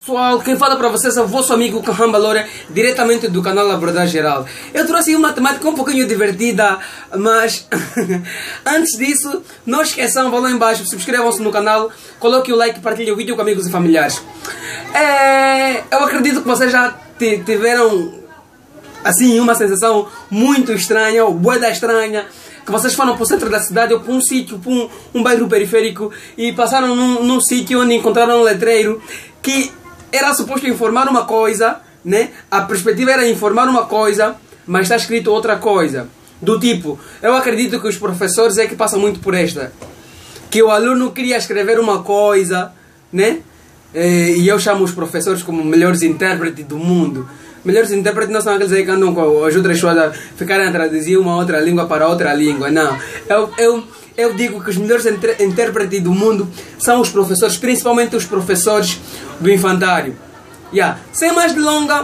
pessoal, quem fala para vocês é o vosso amigo Carramba Loura, diretamente do canal Abordagem Geral. Eu trouxe uma temática um pouquinho divertida, mas antes disso, não esqueçam, vão lá embaixo, subscrevam-se no canal, coloquem o like e partilhem o vídeo com amigos e familiares. Eu acredito que vocês já tiveram assim uma sensação muito estranha, ou bué da estranha, que vocês foram para o centro da cidade ou para um sítio, para um bairro periférico e passaram num sítio onde encontraram um letreiro que era suposto informar uma coisa, né? A perspectiva era informar uma coisa, mas está escrito outra coisa. Do tipo, eu acredito que os professores é que passam muito por esta. Que o aluno queria escrever uma coisa, né? E eu chamo os professores como melhores intérpretes do mundo. Melhores intérpretes não são aqueles aí que andam com as outras pessoas a ficarem a traduzir uma outra língua para outra língua, não. Eu digo que os melhores intérpretes do mundo são os professores, principalmente os professores do infantário. Sem mais delonga,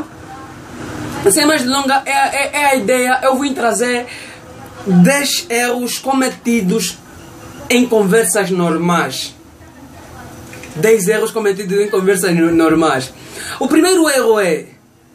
é a ideia. Eu vim trazer 10 erros cometidos em conversas normais. 10 erros cometidos em conversas normais. O primeiro erro é...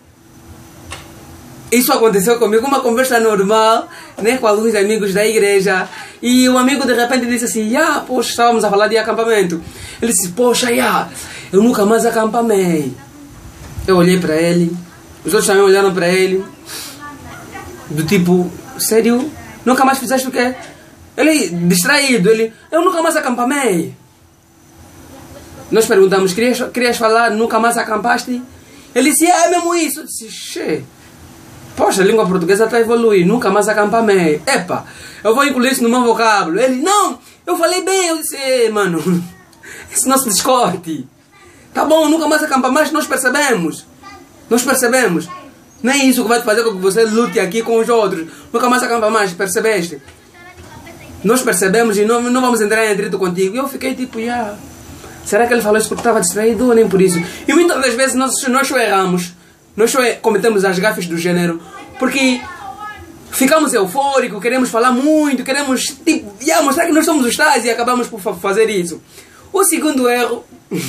Isso aconteceu comigo, uma conversa normal, né, com alguns amigos da igreja. E o amigo de repente disse assim, poxa, estávamos a falar de acampamento. Ele disse, poxa, eu nunca mais acampamei. Eu olhei para ele, os outros também olharam para ele. Do tipo, sério? Nunca mais fizeste o quê? Ele, distraído, eu nunca mais acampamei. Nós perguntamos, querias falar, nunca mais acampaste? Ele disse, é mesmo isso. Eu disse, poxa, a língua portuguesa está a evoluir, nunca mais acampamei. Epa, eu vou incluir isso no meu vocábulo. Ele, não, eu falei bem. Eu disse, mano, isso não se discute. Tá bom, nunca mais acampamei, mas nós percebemos. Não é isso que vai fazer com que você lute aqui com os outros. Nunca mais acampamei, percebeste? Nós percebemos e não vamos entrar em atrito contigo. E eu fiquei tipo, será que ele falou isso porque estava distraído ou nem por isso? E muitas das vezes nós só erramos. Nós só cometemos as gafes do gênero porque ficamos eufóricos, queremos falar muito, queremos tipo, mostrar que nós somos os tais e acabamos por fazer isso. O segundo erro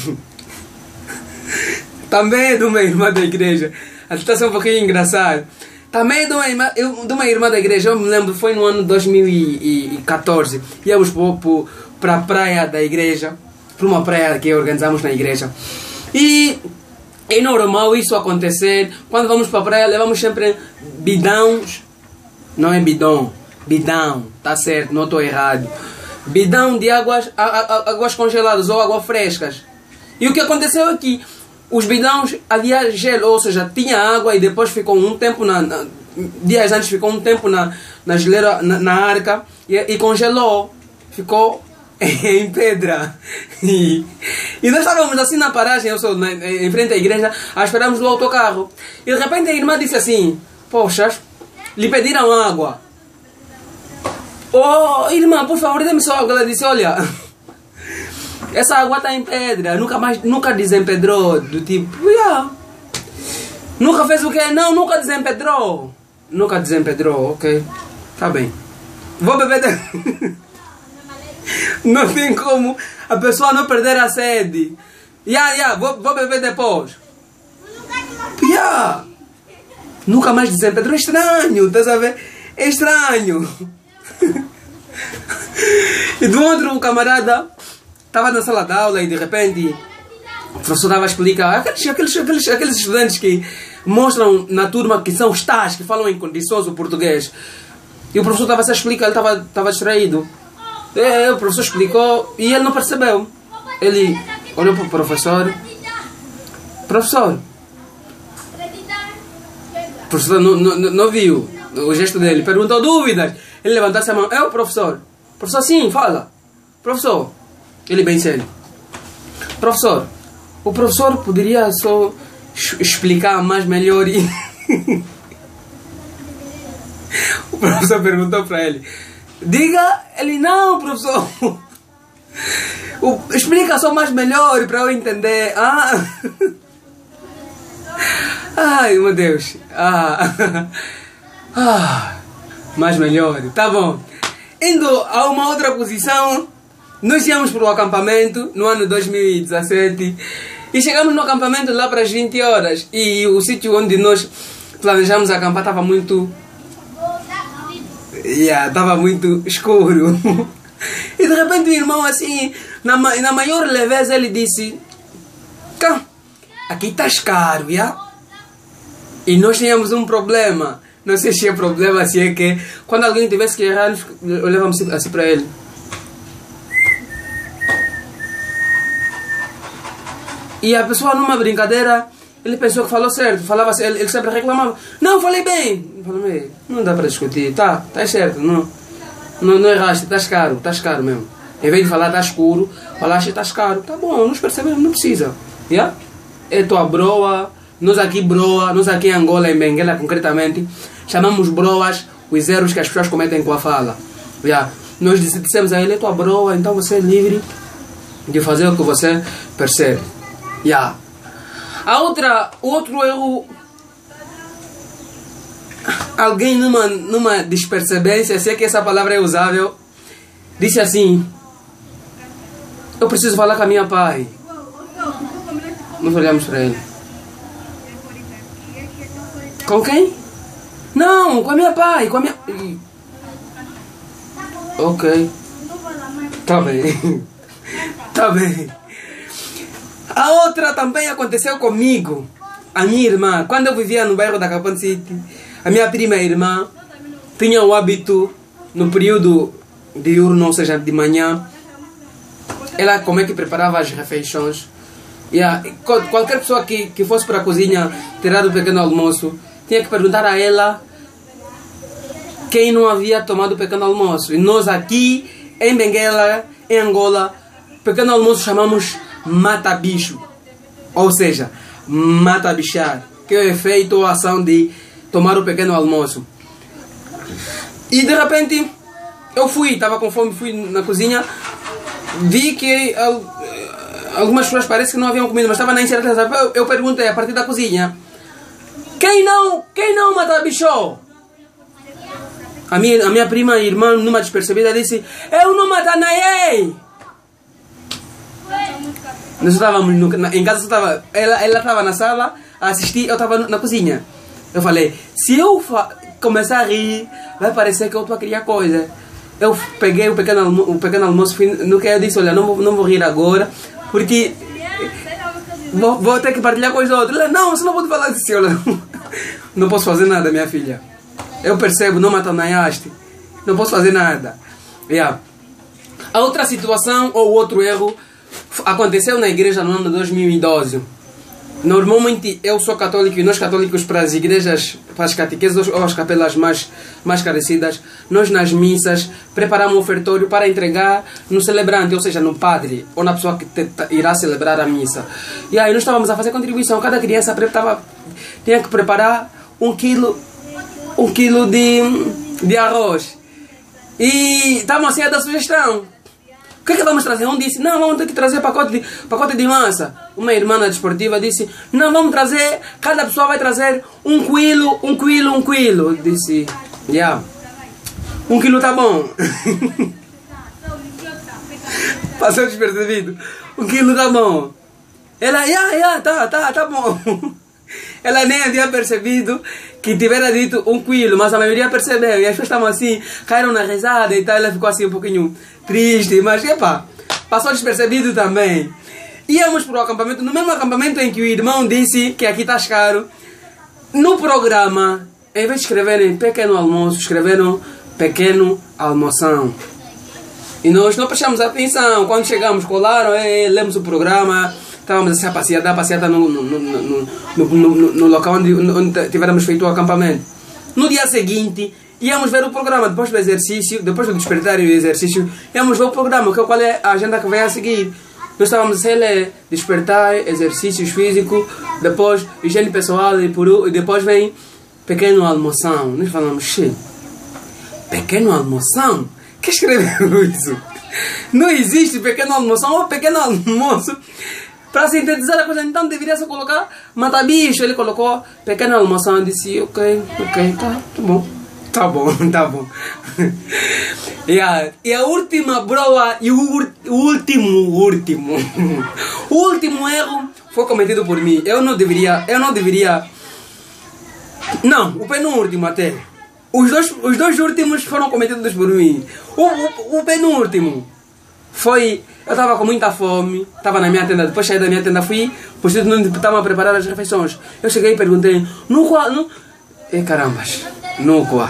também é de uma irmã da igreja. A situação é um pouquinho engraçada. Também é de uma irmã da igreja. Eu me lembro, foi no ano 2014. Íamos para a praia da igreja, para uma praia que organizamos na igreja. E é normal isso acontecer. Quando vamos para a praia, levamos sempre bidões. Não é bidão, bidão, tá certo, não estou errado. Bidão de águas congeladas ou águas frescas. E o que aconteceu é que os bidões havia gelo, ou seja, tinha água e depois ficou um tempo, dias antes ficou um tempo na geleira, na arca e congelou. Ficou em pedra. E nós estávamos assim na paragem, em frente à igreja, a esperarmos o autocarro. E de repente a irmã disse assim, poxa, lhe pediram água. Oh, irmã, por favor, dê-me só água. Ela disse, olha, essa água está em pedra, nunca desempedrou. Do tipo, nunca fez o quê? Não, nunca desempedrou. Nunca desempedrou, ok. Tá bem. Vou beber... Não tem como a pessoa não perder a sede. Vou beber depois. Nunca mais desempedrou. É estranho, estás a ver? É estranho. E do outro camarada estava na sala de aula e de repente o professor estava a explicar aqueles estudantes que mostram na turma que são os tais, que falam em condições o português. E o professor estava a explicar, ele estava distraído. O professor explicou e ele não percebeu. Ele olhou para o professor. Professor. O professor não viu o gesto dele. Perguntou dúvidas. Ele levantou a mão. É o professor. Professor, sim, fala. Professor. Ele bem sério. Professor. O professor poderia só explicar mais melhor e... O professor perguntou para ele. Diga, ele, não, professor. Explica só mais melhor para eu entender. Ai, meu Deus. Mais melhor. Tá bom. Indo a uma outra posição, nós íamos para o acampamento no ano 2017 E chegamos no acampamento lá para as 20 horas. E o sítio onde nós planejamos acampar estava muito... estava muito escuro. E de repente o irmão assim, na maior leveza, ele disse: aqui está caro, E nós tínhamos um problema. Não sei se é problema, se é que quando alguém tivesse que errar, olhávamos assim para ele. E a pessoa, numa brincadeira, ele pensou que falou certo. Falava assim, ele sempre reclamava: não, falei bem. Falei: não dá para discutir, tá certo, não erraste, estás caro mesmo. Em vez de falar está escuro, falaste estás caro. Tá bom, nós percebemos, não precisa. É tua broa, nós aqui em Angola, em Benguela concretamente, chamamos broas os erros que as pessoas cometem com a fala. Nós dissemos a ele: é tua broa, então você é livre de fazer o que você percebe. Outro erro, alguém numa despercebência, se é que essa palavra é usável, disse assim: eu preciso falar com a minha pai. Nós olhamos para ele: com quem? Não, com a minha pai, com a minha... Ok. Tá bem. Tá bem. A outra também aconteceu comigo. A minha irmã, quando eu vivia no bairro da Capão City, a minha prima irmã tinha o hábito, no período diurno, ou seja, de manhã, ela como é que preparava as refeições. Qualquer pessoa que fosse para a cozinha tirar o pequeno almoço, tinha que perguntar a ela quem não havia tomado o pequeno almoço. E nós aqui, em Benguela, em Angola, pequeno almoço chamamos mata-bicho. Ou seja, mata-bichar, que é o efeito ou a ação de tomar o pequeno almoço. E de repente, eu estava com fome, fui na cozinha, vi que algumas pessoas parece que não haviam comido, mas estava na incerteza. Eu perguntei a partir da cozinha: quem não mata-bicho? A minha prima e irmã, numa despercebida, disse: eu não matanaiei. Nós estávamos em casa, ela estava na sala a assistir, eu estava na cozinha. Eu falei: se eu começar a rir, vai parecer que eu estou a criar coisa. Eu peguei o pequeno almoço, no que eu disse: olha, não vou rir agora, porque vou ter que partilhar com os outros. Ela: não, você não pode falar disso. Olha, não posso fazer nada, minha filha. Eu percebo, não matanaiaste. Não posso fazer nada. A outra situação, ou outro erro, aconteceu na igreja no ano de 2012. Normalmente eu sou católico e nós católicos, para as igrejas, para as catequeses ou as capelas mais carecidas, nós nas missas preparamos um ofertório para entregar no celebrante, ou seja, no padre ou na pessoa que irá celebrar a missa. E aí nós estávamos a fazer contribuição. Cada criança tinha que preparar um quilo de arroz. E estávamos assim a dar sugestão: o que é que vamos trazer? Um disse: não, vamos ter que trazer pacote de massa. Uma irmã na desportiva disse: não, vamos trazer, cada pessoa vai trazer um quilo. Eu disse: 1 quilo tá bom. Passou despercebido. 1 quilo tá bom. Ela: tá bom. Ela nem havia percebido que tivera dito 1 quilo, mas a maioria percebeu. E as pessoas estavam assim, caíram na risada e tal. Ela ficou assim um pouquinho triste, mas passou despercebido também. Íamos para o acampamento, no mesmo acampamento em que o irmão disse que aqui está caro. No programa, em vez de escreverem pequeno almoço, escreveram pequeno almoção. E nós não prestamos atenção. Quando chegamos, colaram, lemos o programa. Estávamos assim a passear, dar passeada no local onde tivéssemos feito o acampamento. No dia seguinte, íamos ver o programa, depois do exercício, depois do despertar e o exercício, íamos ver o programa, qual é a agenda que vem a seguir. Nós estávamos assim, despertar, exercícios físicos, depois higiene pessoal e depois vem pequeno almoção. Nós falamos: pequeno almoção? Quem escreveu isso? Não existe pequeno almoção ou pequeno almoço. Para sintetizar a coisa, então deveria só colocar mata-bicho. Ele colocou pequena almoção. Eu disse: ok, tá bom. E a última broa e o último erro foi cometido por mim. Eu não deveria. Não, o penúltimo até. Os dois últimos foram cometidos por mim. O penúltimo foi. Eu estava com muita fome, estava na minha tenda, depois saí da minha tenda, fui, pois onde estavam a preparar as refeições. Eu cheguei e perguntei, no qual. Carambas, no qual?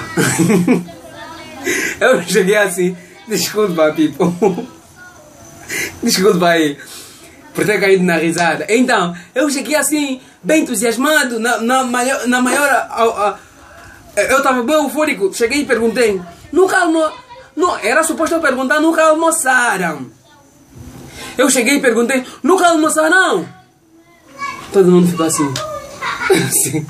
Eu cheguei assim, desculpa, people. Desculpa aí, por ter caído na risada. Então, eu cheguei assim, bem entusiasmado, na maior. Eu estava bem eufórico, cheguei e perguntei, nunca almoçaram? Não, era suposto eu perguntar, nunca almoçaram? Eu cheguei e perguntei, nunca almoçaram? Todo mundo ficou assim. Assim.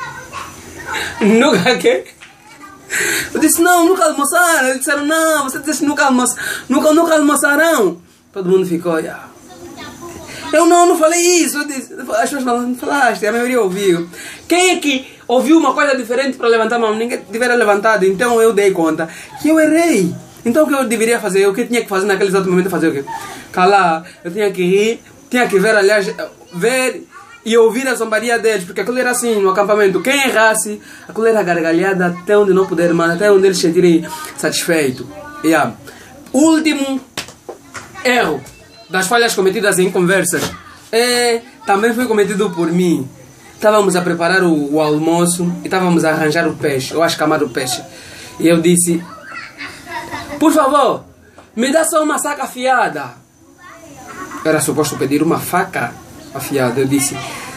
Nunca quê? Eu disse, não, nunca almoçaram. Eles disseram, não, você disse nunca almoçaram. Todo mundo ficou, yeah. Eu não falei isso. Eu disse, as pessoas falaram, falaste, a maioria ouviu. Quem é que ouviu uma coisa diferente para levantar a mão? Ninguém tivera levantado, então eu dei conta que eu errei. Então o que eu deveria fazer? O que eu tinha que fazer naquele exato momento? Fazer o quê? Calar, eu tinha que rir, tinha que ver, aliás, ver e ouvir a zombaria deles, porque aquilo era assim, no acampamento, quem errasse, aquilo era gargalhada até onde não puder mais, até onde eles se sentirem satisfeitos. Yeah. Último erro das falhas cometidas em conversas também foi cometido por mim. Estávamos a preparar o almoço e estávamos a arranjar o peixe, ou a escamar o peixe. E eu disse, por favor, me dá só uma saca afiada. Era suposto pedir uma faca afiada. Eu disse,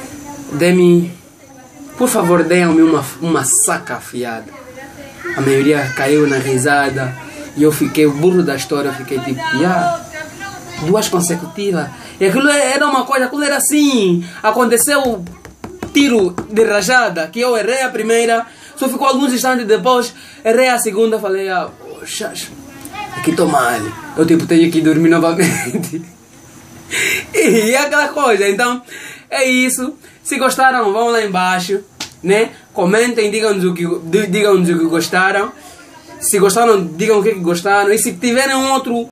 por favor, dê-me uma saca afiada. A maioria caiu na risada e eu fiquei, o burro da história, eu fiquei tipo, duas consecutivas. E aquilo era uma coisa, aquilo era assim, aconteceu tiro de rajada, que eu errei a primeira, só ficou alguns instantes depois, errei a segunda, falei, poxa, aqui estou mal, eu tipo tenho que dormir novamente. E aquela coisa, então é isso. Se gostaram, vão lá embaixo, né? Comentem, digam-nos o que gostaram. Se gostaram, digam o que gostaram. E se tiverem um outro